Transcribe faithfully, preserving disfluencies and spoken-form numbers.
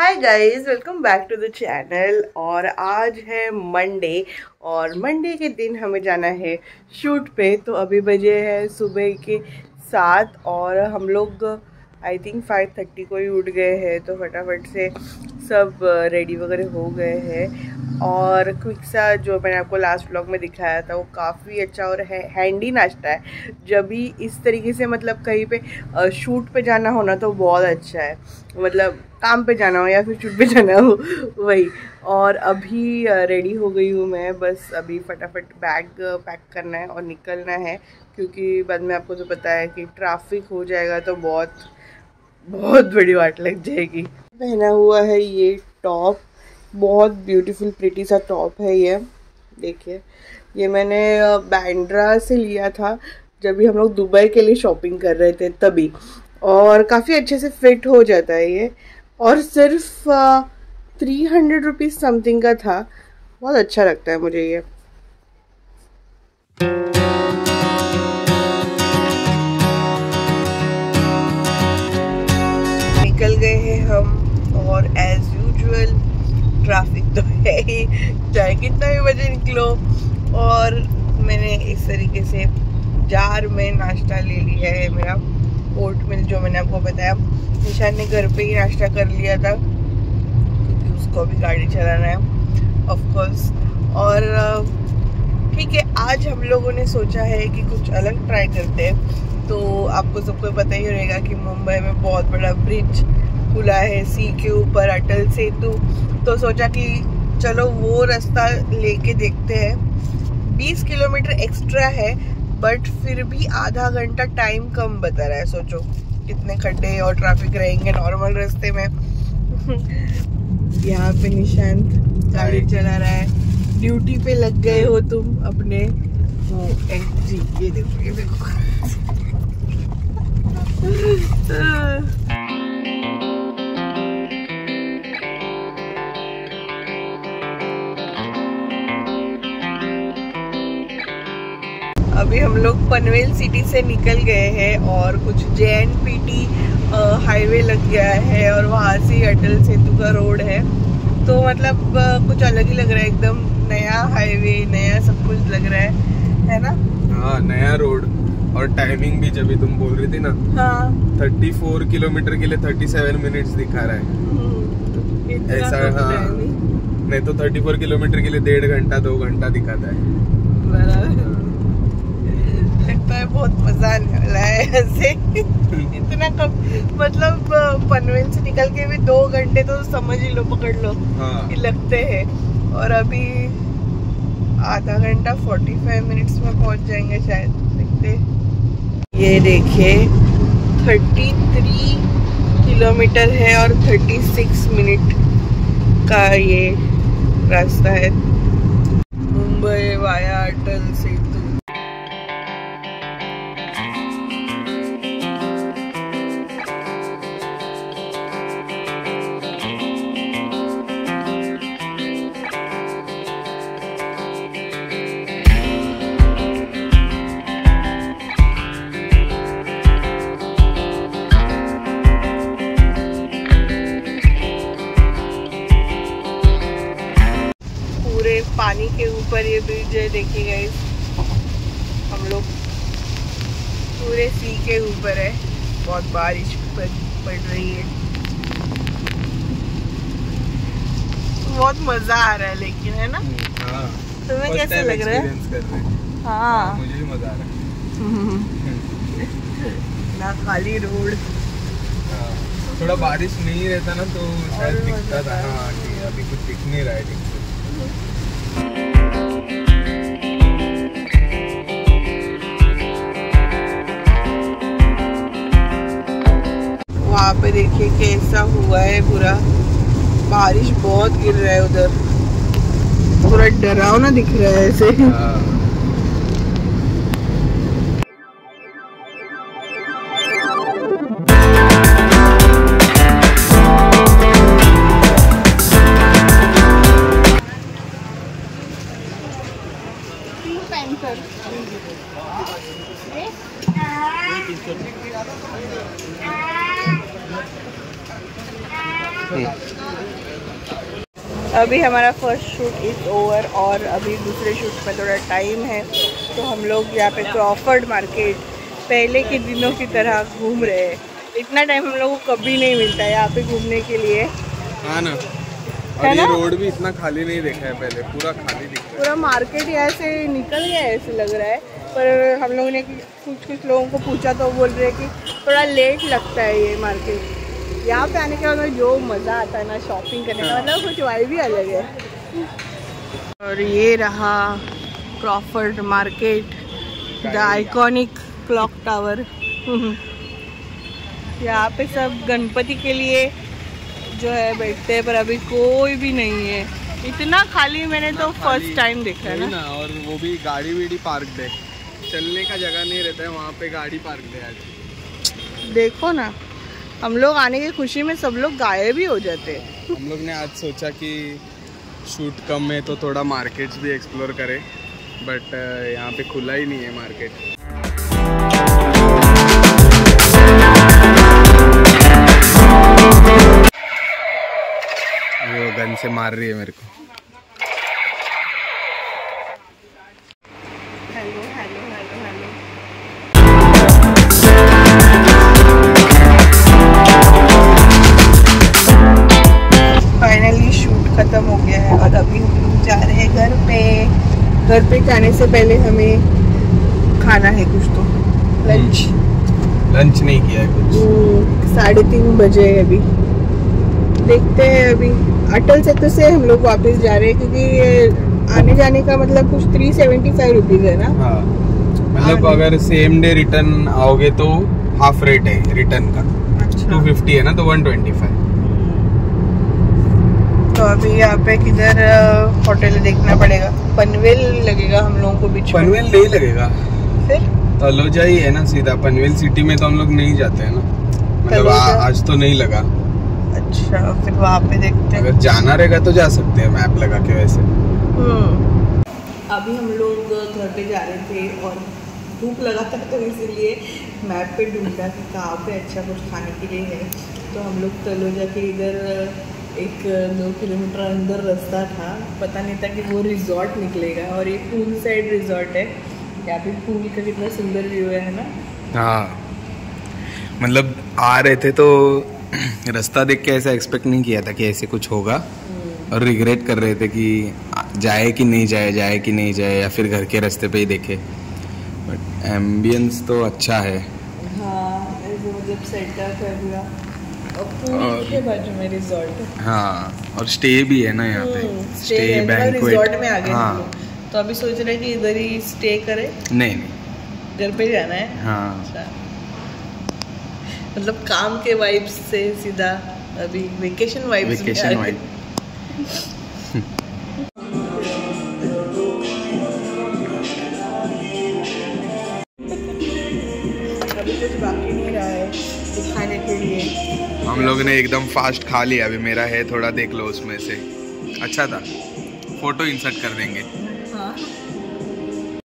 Hi guys, welcome back to the channel. और आज है मंडे और मंडे के दिन हमें जाना है शूट पे। तो अभी बजे है सुबह के सात और हम लोग आई थिंक फाइव थर्टी को ही उठ गए हैं। तो फटाफट से सब रेडी वगैरह हो गए हैं। और क्विक सा जो मैंने आपको लास्ट व्लॉग में दिखाया था वो काफ़ी अच्छा और है हैंडी नाश्ता है। जब भी इस तरीके से मतलब कहीं पे शूट पे जाना हो ना तो बहुत अच्छा है, मतलब काम पे जाना हो या फिर शूट पे जाना हो वही। और अभी रेडी हो गई हूँ मैं, बस अभी फटाफट बैग पैक करना है और निकलना है, क्योंकि बाद में आपको तो पता है कि ट्रैफिक हो जाएगा तो बहुत बहुत बड़ी वाट लग जाएगी। पहना हुआ है ये टॉप, बहुत ब्यूटीफुल प्रिटी सा टॉप है ये। देखिए, ये मैंने बैंड्रा से लिया था जब भी हम लोग दुबई के लिए शॉपिंग कर रहे थे तभी, और काफ़ी अच्छे से फिट हो जाता है ये। और सिर्फ थ्री हंड्रेड रुपीज़ समथिंग का था। बहुत अच्छा लगता है मुझे ये। निकल गए हैं हम और एज यूजुअल ट्रैफिक तो है ही, चाहे कितना भी बजे निकलो। और मैंने इस तरीके से जार में नाश्ता ले लिया है, मेरा ओट मिल जो मैंने आपको बताया। निशान ने घर पे ही नाश्ता कर लिया था क्योंकि उसको भी गाड़ी चलाना है ऑफ कोर्स। और ठीक है, आज हम लोगों ने सोचा है कि कुछ अलग ट्राई करते हैं। तो आपको सबको पता ही रहेगा कि मुंबई में बहुत बड़ा ब्रिज खुला है सी के ऊपर, अटल सेतु। तो सोचा कि चलो वो रास्ता लेके देखते हैं। बीस किलोमीटर एक्स्ट्रा है बट फिर भी आधा घंटा टाइम कम बता रहा है। सोचो कितने खड्डे और ट्रैफिक रहेंगे नॉर्मल रास्ते में। यहाँ पे निशांत गाड़ी चला रहा है। ड्यूटी पे लग गए हो तुम अपने। वो जी ये देखो ये देखो अभी हम लोग पनवेल सिटी से निकल गए हैं और कुछ J N P T highway लग गया है और वहाँ से अटल सेतु का रोड है। तो मतलब कुछ अलग ही लग रहा है, एकदम नया हाईवे, नया सब कुछ लग रहा है, है ना? हाँ, नया रोड। और टाइमिंग भी जब तुम बोल रही थी ना, हाँ, चौंतीस किलोमीटर के लिए सैंतीस मिनट्स दिखा रहा है ऐसा। हाँ, नहीं तो चौंतीस किलोमीटर के लिए डेढ़ घंटा दो घंटा दिखाता है। लगता है बहुत मजा आने वाला है ऐसे। इतना कम, मतलब पनवेल से निकल के भी दो घंटे तो समझ ही लो, पकड़ लो, हाँ, लगते हैं। और अभी आधा घंटा पैंतालीस मिनट्स में पहुंच जाएंगे शायद, देखते। ये देखिए तैंतीस किलोमीटर है और छत्तीस मिनट का ये रास्ता है, मुंबई वाया अटल सेतु। पानी के ऊपर ये ब्रिज है, देखिए गाइस, हम लोग पूरे सी के ऊपर है। बहुत बारिश पड़ पड़ रही है, बहुत मजा आ रहा है लेकिन, है ना? हाँ। तुम्हें कैसे लग रहा है? हाँ, मुझे भी मजा आ रहा है। ना खाली रोड, थोड़ा बारिश नहीं रहता ना तो शायद दिखता था। हाँ, अभी कुछ दिख नहीं रहा है ठीक से। वहाँ पे देखिए कैसा हुआ है, पूरा बारिश बहुत गिर रहा है उधर, पूरा डरावना दिख रहा है ऐसे। अभी हमारा फर्स्ट शूट इज ओवर और अभी दूसरे शूट में थोड़ा टाइम है, तो हम लोग यहाँ पे क्रॉफर्ड मार्केट पहले के दिनों की तरह घूम रहे हैं। इतना टाइम हम लोगों को कभी नहीं मिलता है यहाँ पे घूमने के लिए। हाँ ना, और है ये ना? रोड भी इतना खाली नहीं देखा है पहले, पूरा खाली दिख रहा है। पूरा मार्केट यहाँ से निकल गया है ऐसे लग रहा है, पर हम लोगों ने कुछ कुछ लोगों को पूछा तो बोल रहे हैं कि थोड़ा लेट लगता है ये मार्केट। यहाँ पे आने के बाद जो मज़ा आता है ना शॉपिंग करने का, मतलब कुछ वाइब भी अलग है। और ये रहा Crawford market, the iconic clock tower. यहाँ पे सब गणपति के लिए जो है बैठते हैं, पर अभी कोई भी नहीं है। इतना खाली मैंने तो फर्स्ट टाइम देखा है ना। ना। और वो भी गाड़ी वीड़ी पार्क है, चलने का जगह नहीं रहता है वहाँ पे, गाड़ी पार्क है आज। देखो ना, हम लोग आने की खुशी में सब लोग गायब भी हो जाते हैं। हम लोग ने आज सोचा कि शूट कम है तो थोड़ा मार्केट्स भी एक्सप्लोर करें, बट यहाँ पे खुला ही नहीं है मार्केट। वो गन से मार रही है मेरे को। Hello hello hello hello. Finally shoot खत्म हो गया है और अभी हम लोग जा रहे हैं घर पे। घर पे जाने से पहले हमें खाना है कुछ, तो लंच लंच नहीं किया है कुछ। साढ़े तीन बजे है अभी। देखते हैं अभी अटल सेतु से हम लोग वापस जा रहे हैं, क्योंकि आने जाने का मतलब कुछ थ्री सेवेंटी फाइव रुपीज है ना। हाँ, मतलब अगर सेम डे रिटर्न आओगे तो हाफ रेट है रिटर्न का। अच्छा। टू फिफ्टी है ना, तो वन ट्वेंटी फाइव। तो अभी यहाँ पे किधर होटल देखना पड़ेगा। पनवेल लगेगा हम लोगों को बीच। पनवेल नहीं लगेगा, फिर तलोजा ही है ना सीधा। पनवेल सिटी में तो हम लोग नहीं जाते हैं ना, मतलब आज तो नहीं लगा। अच्छा, फिर वहाँ पे देखते हैं। अगर जाना रहेगा तो जा सकते हैं मैप लगा के वैसे। हम्म अभी हम लोग घर पे जा रहे थे और भूख लगा था, तो इसीलिए मैप पे ढूंढा कि कहाँ पे अच्छा कुछ खाने के लिए है। तो हम लोग तलोजा के इधर एक दो किलोमीटर अंदर रास्ता था, पता नहीं था कि वो रिजॉर्ट निकलेगा। और ये पूल साइड रिजॉर्ट है। यहाँ पे पूल का कितना सुंदर व्यू है ना। हाँ, मतलब आ रहे थे तो रास्ता देख के ऐसा एक्सपेक्ट नहीं किया था कि ऐसे कुछ होगा, और रिग्रेट कर रहे थे कि जाए कि नहीं जाए, जाए कि नहीं जाए, या फिर घर के रास्ते पे ही देखे। बट एम्बियंस तो अच्छा है। हाँ, मतलब सेटअप है पूरा, और पूल के बाजू में रिजॉर्ट है। हाँ, और स्टे भी है ना यहाँ पे। स्टे बैंक्वेट रिजॉर्ट में आ गए हम लोग। तो अभी सोच रहे हैं कि इधर ही स्टे करें। नहीं नहीं, घर पे जाना है। हाँ, अच्छा, मतलब काम के वाइब्स से सीधा अभी वेकेशन वाइब्स। Vacation vibe. अभी कुछ बाकी नहीं रहा है दिखाने के लिए। हम लोग ने एकदम फास्ट खा लिया। अभी मेरा है थोड़ा, देख लो उसमें से। अच्छा था, फोटो इंसर्ट कर देंगे।